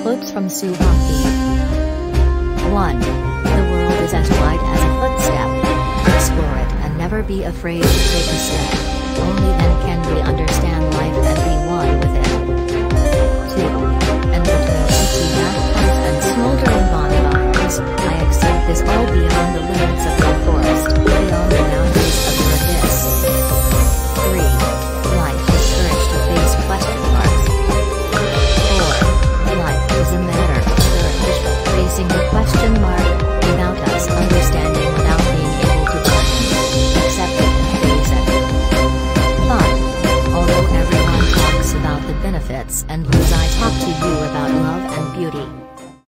Quotes from Soe Hok Gie. 1. The world is as wide as a footstep. Explore it and never be afraid to take a step. Only then can we understand